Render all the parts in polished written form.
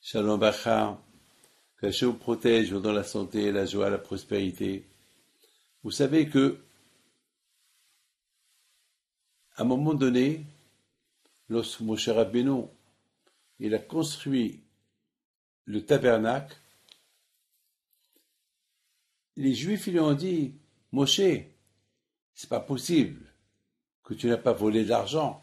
Shalom Bacha, que Hachem vous protège, vous donne la santé, la joie, la prospérité. Vous savez que, à un moment donné, lorsque Moshe Rabbeinu, il a construit le tabernacle, les Juifs lui ont dit, Moshe, c'est pas possible que tu n'as pas volé de l'argent.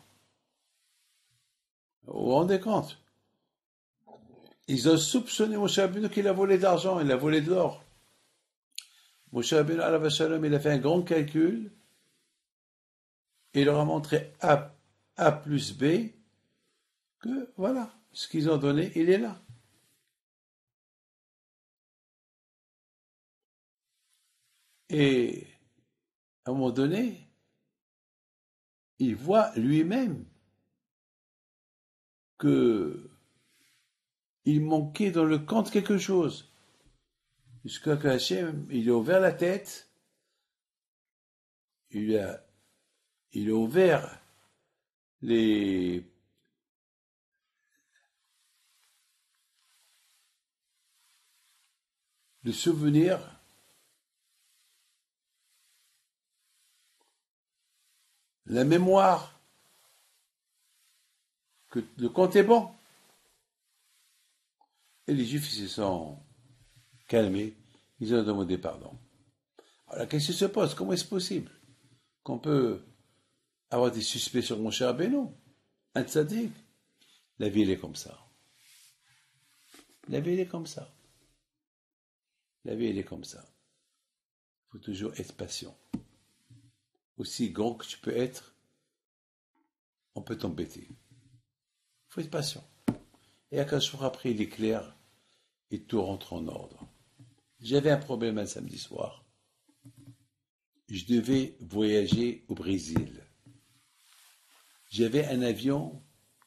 Vous vous rendez compte? Ils ont soupçonné Moshe Rabbeinu qu'il a volé de l'argent, il a volé de l'or. Moshe Rabbeinu, alav shalom, il a fait un grand calcul et il leur a montré A plus B que voilà, ce qu'ils ont donné, il est là. Et à un moment donné, il voit lui-même que il manquait dans le compte quelque chose. Jusqu'à que Hachem, il a ouvert la tête, il a ouvert le souvenir, la mémoire, que le compte est bon. Et les Juifs se sont calmés, ils ont demandé pardon. Alors la question se pose, comment est-ce possible qu'on peut avoir des suspects sur mon cher Rabbeinu, un tzaddik? La vie, elle est comme ça. La vie, elle est comme ça. La vie, elle est comme ça. Il faut toujours être patient. Aussi grand que tu peux être, on peut t'embêter. Il faut être patient. Et à 15 jours après, il est clair et tout rentre en ordre. J'avais un problème un samedi soir. Je devais voyager au Brésil. J'avais un avion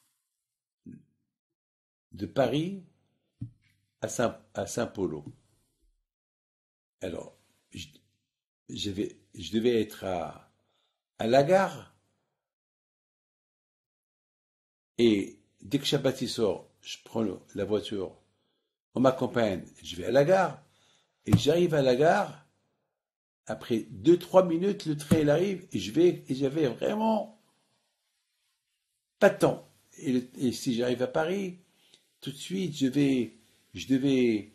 de Paris à Saint-Paulo. Alors, je devais être à la gare. Et dès que Shabbat sort, je prends la voiture, on m'accompagne, je vais à la gare. Et j'arrive à la gare, après 2-3 minutes, le train il arrive, et j'avais vraiment pas de temps. Et si j'arrive à Paris, tout de suite, je devais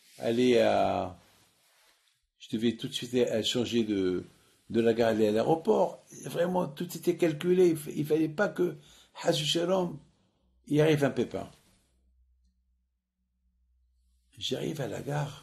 tout de suite changer de la gare aller à l'aéroport. Vraiment, tout était calculé. Il fallait pas que Hashu Shalom, il arrive un pépin. J'arrive à la gare.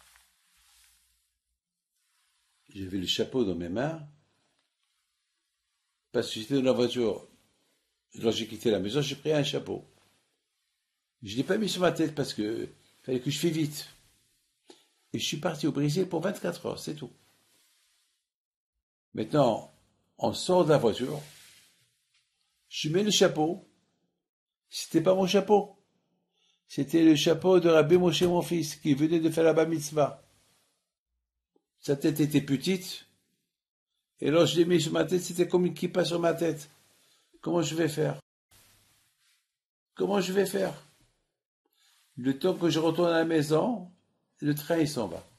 J'avais le chapeau dans mes mains. Parce que j'étais dans la voiture. Quand j'ai quitté la maison, j'ai pris un chapeau. Je ne l'ai pas mis sur ma tête parce que fallait que je fasse vite. Et je suis parti au Brésil pour 24 heures, c'est tout. Maintenant, on sort de la voiture. Je mets le chapeau. C'était pas mon chapeau. C'était le chapeau de Rabbi Moshe, mon fils, qui venait de faire la bar mitzvah. Sa tête était petite. Et lorsque je l'ai mis sur ma tête, c'était comme une kippa sur ma tête. Comment je vais faire? Comment je vais faire? Le temps que je retourne à la maison, le train il s'en va.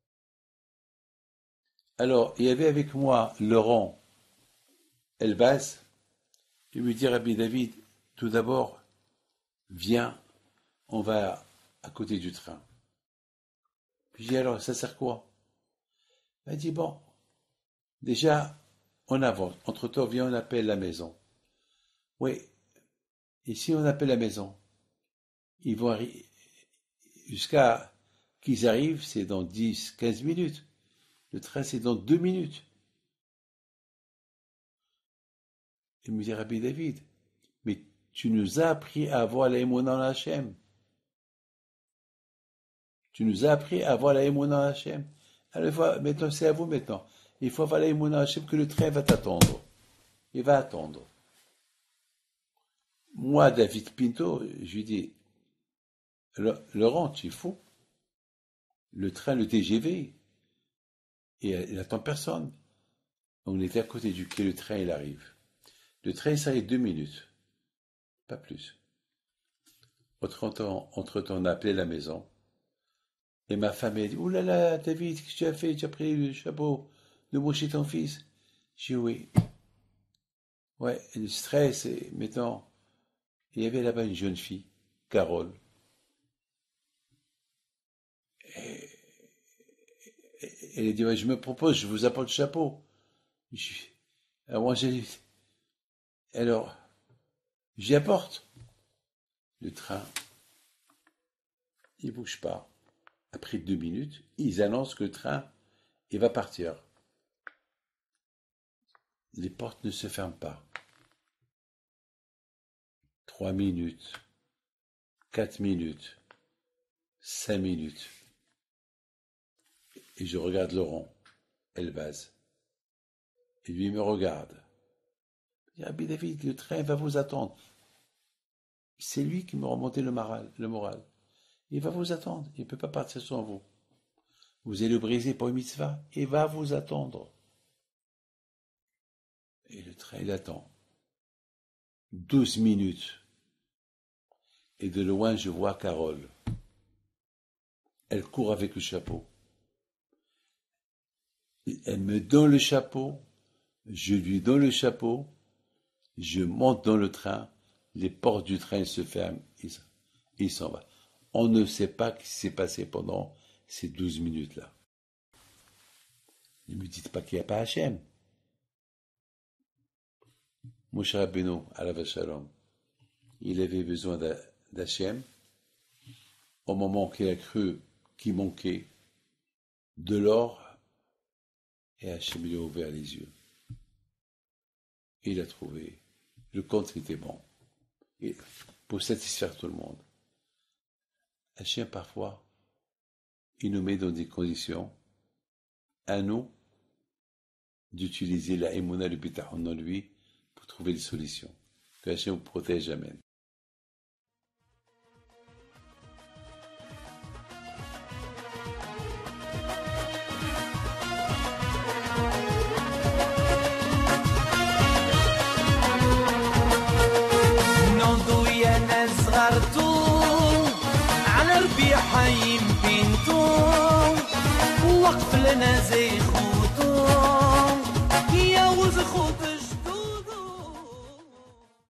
Alors, il y avait avec moi Laurent Elbaz. Je lui dis, Rabbi David, tout d'abord, viens, on va à côté du train. Puis je dis, alors, ça sert quoi? Il m'a dit, bon, déjà, on avance. Entre-temps, viens, on appelle la maison. Oui, et si on appelle la maison, ils vont arriver, jusqu'à qu'ils arrivent, c'est dans 10-15 minutes. Le train, c'est dans 2 minutes. Il me dit, Rabbi David, mais tu nous as appris à avoir la émouna en Hachem. Tu nous as appris à avoir la émouna en Hachem. Alors, maintenant, c'est à vous maintenant. Il faut avoir la émouna en Hachem que le train va t'attendre. Il va attendre. Moi, David Pinto, je lui dis, Laurent, tu es fou. Le train, le TGV, il n'attend personne. On était à côté du quai, le train, il arrive. Le train, ça arrive 2 minutes. Pas plus. Entre-temps, on a appelé la maison. Et ma femme a dit, ouh là là, David, qu'est-ce que tu as fait? Tu as pris le chapeau de moucher ton fils? J'ai dit oui. Ouais, et le stress, et maintenant, il y avait là-bas une jeune fille, Carole. Et, elle a dit, ouais, je me propose, je vous apporte le chapeau. Je- Alors moi, j'ai dit, alors, j'y apporte. Le train, il bouge pas. Après 2 minutes, ils annoncent que le train, il va partir. Les portes ne se ferment pas. 3 minutes, 4 minutes, 5 minutes. Et je regarde Laurent, Elbaz. Et lui me regarde. Il dit, ah, David, le train va vous attendre. C'est lui qui me remontait le moral. Il va vous attendre. Il ne peut pas partir sans vous. Vous allez le briser pour une mitzvah. Il va vous attendre. Et le train, il attend. 12 minutes. Et de loin, je vois Carole. Elle court avec le chapeau. Elle me donne le chapeau. Je lui donne le chapeau. Je monte dans le train. Les portes du train se ferment. Il s'en va. On ne sait pas ce qui s'est passé pendant ces 12 minutes-là. Ne me dites pas qu'il n'y a pas Hachem. Moshe Rabbeinu, alav shalom, il avait besoin d'Hachem au moment qu'il a cru qu'il manquait de l'or, et Hachem lui a ouvert les yeux. Il a trouvé. Le compte était bon. Et pour satisfaire tout le monde. Hachem, parfois, il nous met dans des conditions, à nous, d'utiliser la émouna, le bitachon en lui, pour trouver des solutions. Que Hachem vous protège, amen. على ربيعها يمكنتم وقف لنا زي خوتم يا وز خوت